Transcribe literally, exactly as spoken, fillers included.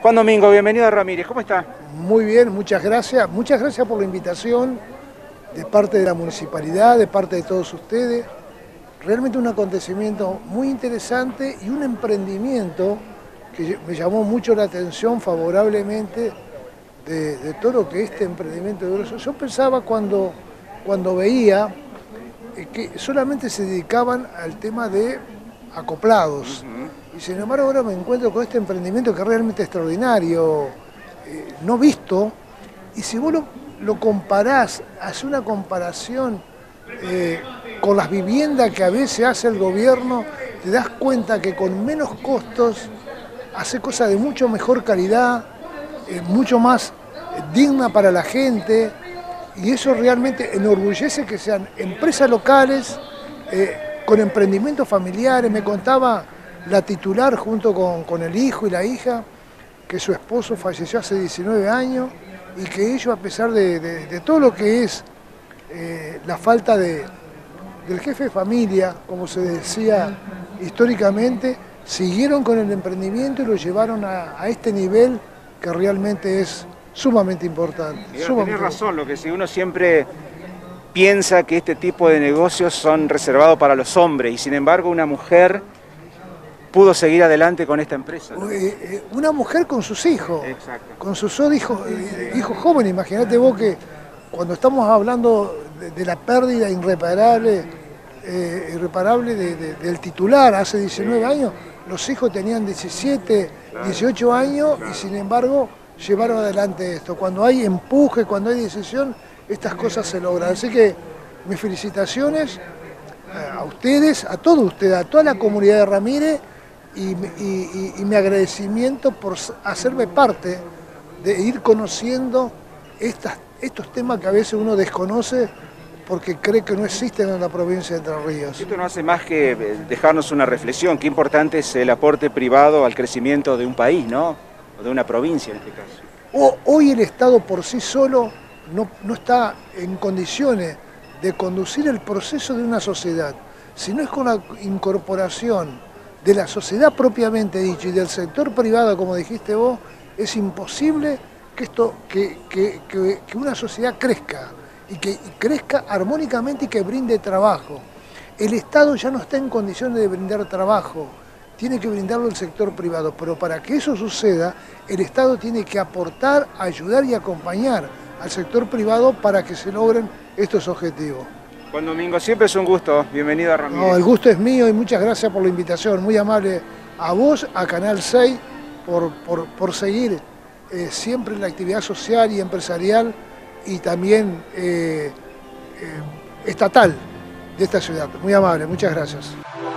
Juan Domingo, bienvenido a Ramírez, ¿cómo está? Muy bien, muchas gracias. Muchas gracias por la invitación de parte de la municipalidad, de parte de todos ustedes. Realmente un acontecimiento muy interesante y un emprendimiento que me llamó mucho la atención favorablemente de, de todo lo que este emprendimiento de Grosso. Yo pensaba cuando, cuando veía que solamente se dedicaban al tema de acoplados. Y sin embargo ahora me encuentro con este emprendimiento que es realmente extraordinario, eh, no visto, y si vos lo, lo comparás, hace una comparación eh, con las viviendas que a veces hace el gobierno, te das cuenta que con menos costos hace cosas de mucho mejor calidad, eh, mucho más eh, digna para la gente, y eso realmente enorgullece que sean empresas locales, eh, con emprendimientos familiares. Me contaba la titular junto con, con el hijo y la hija, que su esposo falleció hace diecinueve años y que ellos, a pesar de, de, de todo lo que es eh, la falta de, del jefe de familia, como se decía históricamente, siguieron con el emprendimiento y lo llevaron a, a este nivel que realmente es sumamente importante. Tienes razón, lo que si uno siempre piensa que este tipo de negocios son reservados para los hombres y sin embargo una mujer pudo seguir adelante con esta empresa, ¿no? Una mujer con sus hijos, Exacto. con sus dos hijos, hijos jóvenes. Imagínate vos que cuando estamos hablando de, de la pérdida irreparable, eh, irreparable de, de, del titular hace diecinueve años, los hijos tenían diecisiete, dieciocho años, y sin embargo llevaron adelante esto. Cuando hay empuje, cuando hay decisión, estas cosas se logran. Así que mis felicitaciones a ustedes, a todos ustedes, a toda la comunidad de Ramírez, y, y, y mi agradecimiento por hacerme parte de ir conociendo estas, estos temas que a veces uno desconoce porque cree que no existen en la provincia de Entre Ríos. Esto no hace más que dejarnos una reflexión, qué importante es el aporte privado al crecimiento de un país, ¿no? O de una provincia en este caso. O, hoy el Estado por sí solo no, no está en condiciones de conducir el proceso de una sociedad, sino es con la incorporación de la sociedad propiamente dicho y del sector privado, como dijiste vos, es imposible que, esto, que, que, que, que una sociedad crezca, y que y crezca armónicamente y que brinde trabajo. El Estado ya no está en condiciones de brindar trabajo, tiene que brindarlo el sector privado, pero para que eso suceda, el Estado tiene que aportar, ayudar y acompañar al sector privado para que se logren estos objetivos. Juan Domingo, siempre es un gusto. Bienvenido a Ramírez. No, el gusto es mío y muchas gracias por la invitación. Muy amable a vos, a Canal seis, por, por, por seguir eh, siempre la actividad social y empresarial y también eh, eh, estatal de esta ciudad. Muy amable, muchas gracias.